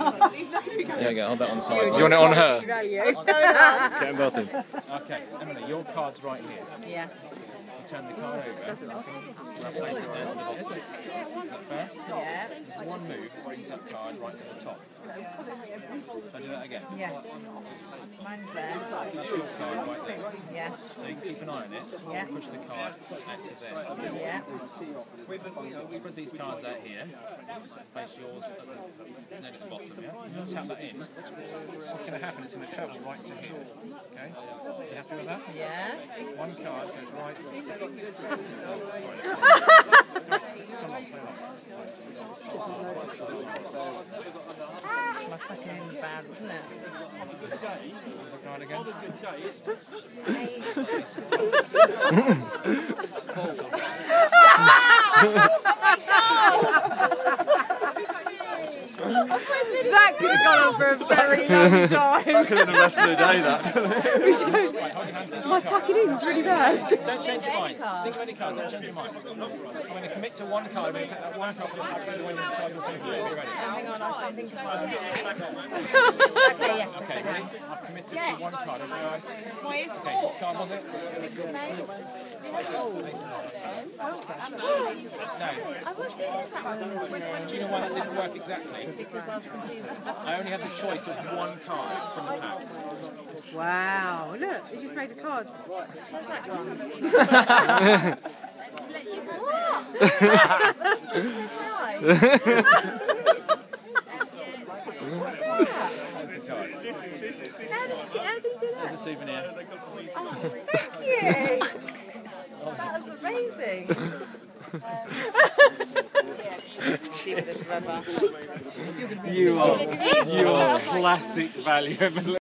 Yeah, hold that on the side. Do you want it on her? What's going on? Get them both in. Okay, Emily, your card's right here. Yes. Turn the card over. Does it look? Place it there to the left. Is that fair? Yeah. There's one move, brings that card right to the top. I'll do that again. Yes. Mine's there. That's your card right there. Yes. So you can keep an eye on it. Yeah. Push the card out to there. Yeah. Spread these cards out here. Place yours at the neg at the bottom, yeah? You'll tap that in. What's going to happen is it's going to travel right to here. Okay? So you happy with that? Yeah. One card goes right. It's gone on, play My second is bad, isn't it? What's the card again? That could have gone on for a very long time. That could have been the rest of the day, that. We should go. My tucking in is really bad. Don't change your mind. Think of any card, don't change your mind. I'm going to commit to one card. I'm going to take that one card and when the card you're thinking. Are you ready? Hang on, I can't think about it. Okay, yes. Okay, ready? I've committed to one card. Okay, what card was it? Do you know why that didn't work exactly? Because I was confused. I only had the choice of one card from the pack. Wow, look, you just made the card. Where's that gone? That's the card. How did you do that? There's a souvenir. Oh, thank you. That was amazing. You are classic value.